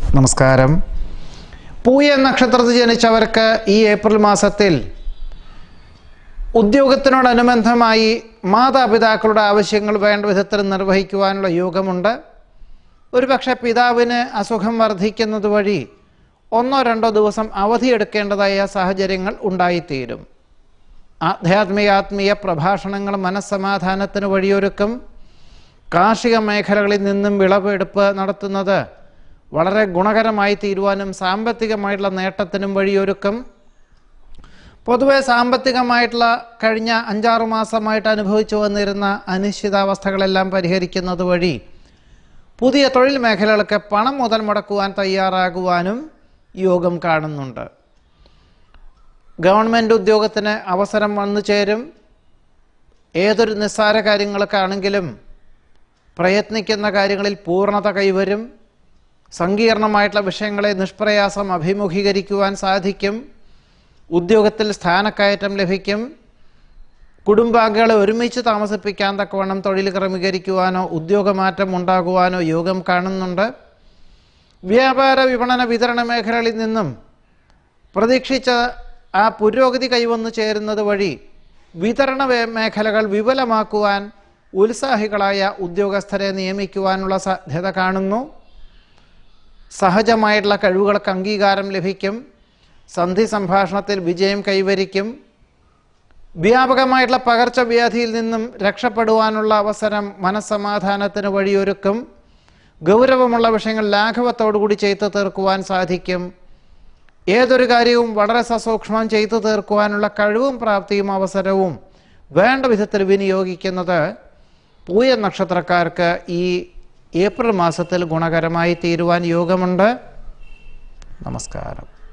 നമസ്കാരം. പൂയ നക്ഷത്രത്തിൽ ജനിച്ചവർക്ക് ഈ ഏപ്രിൽ മാസത്തിൽ ഉദ്യോഗത്തിനോടനുബന്ധമായി മാതാപിതാക്കളുടെ ആവശ്യങ്ങൾ വേണ്ട വിധത്തിൽ നിർവഹിക്കുവാനുള്ള യോഗമുണ്ട്. ഒരുപക്ഷെ പിതാവിന് അസുഖം വർദ്ധിക്കുന്നത് വഴി 1-2 ദിവസം അവധിയെടുക്കേണ്ടതായ സാഹചര്യങ്ങൾ ഉണ്ടായിത്തീരും. ആധ്യാത്മിക പ്രഭാഷണങ്ങൾ മനസ്സമാധാനത്തിന് വഴിയൊരുക്കും. കാർഷിക മേഖലകളിൽ നിന്നും വിളവെടുപ്പ് നടത്തുന്നത് വളരെ ഗുണകരമായി തീരുവാനും സാമ്പത്തികമായിട്ടുള്ള നേട്ടത്തിനും വഴിയൊരുക്കും. പൊതുവെ സാമ്പത്തികമായിട്ടുള്ള കഴിഞ്ഞ 5-6 മാസമായിട്ട് അനുഭവിച്ചു വന്നിരുന്ന അനിശ്ചിതാവസ്ഥകളെല്ലാം പരിഹരിക്കുന്നത് വഴി പുതിയ തൊഴിൽ മേഖലകൾക്ക് പണം മുതൽ മുടക്കുവാൻ തയ്യാറാകുവാനും യോഗം കാണുന്നുണ്ട്. ഗവൺമെൻറ് ഉദ്യോഗത്തിന് അവസരം വന്നു ചേരും. ഏതൊരു നിസ്സാര കാര്യങ്ങൾക്കാണെങ്കിലും പ്രയത്നിക്കുന്ന കാര്യങ്ങളിൽ പൂർണ്ണത കൈവരും. സങ്കീർണമായിട്ടുള്ള വിഷയങ്ങളെ നിഷ്പ്രയാസം അഭിമുഖീകരിക്കുവാൻ സാധിക്കും. ഉദ്യോഗത്തിൽ സ്ഥാനക്കയറ്റം ലഭിക്കും. കുടുംബാംഗങ്ങളെ ഒരുമിച്ച് താമസിപ്പിക്കാൻ തക്കവണ്ണം തൊഴിൽ ക്രമീകരിക്കുവാനോ ഉദ്യോഗമാറ്റം ഉണ്ടാകുവാനോ യോഗം കാണുന്നുണ്ട്. വ്യാപാര വിപണന വിതരണ മേഖലകളിൽ നിന്നും പ്രതീക്ഷിച്ച ആ പുരോഗതി കൈവന്നു ചേരുന്നത് വഴി വിതരണ മേഖലകൾ വിപുലമാക്കുവാൻ ഉത്സാഹികളായ ഉദ്യോഗസ്ഥരെ നിയമിക്കുവാനുള്ള സാധ്യത കാണുന്നു. സഹജമായിട്ടുള്ള കഴിവുകൾക്ക് അംഗീകാരം ലഭിക്കും. സന്ധി സംഭാഷണത്തിൽ വിജയം കൈവരിക്കും. വ്യാപകമായിട്ടുള്ള പകർച്ചവ്യാധിയിൽ നിന്നും രക്ഷപ്പെടുവാനുള്ള അവസരം മനസ്സമാധാനത്തിന് വഴിയൊരുക്കും. ഗൗരവമുള്ള വിഷയങ്ങൾ ലാഘവത്തോടുകൂടി ചെയ്തു തീർക്കുവാൻ സാധിക്കും. ഏതൊരു കാര്യവും വളരെ സസൂക്ഷ്മം ചെയ്തു തീർക്കുവാനുള്ള കഴിവും പ്രാപ്തിയും അവസരവും വേണ്ട വിധത്തിൽ വിനിയോഗിക്കുന്നത് പൂയ നക്ഷത്രക്കാർക്ക് ഈ ഏപ്രിൽ മാസത്തിൽ ഗുണകരമായി തീരുവാൻ യോഗമുണ്ട്. നമസ്കാരം.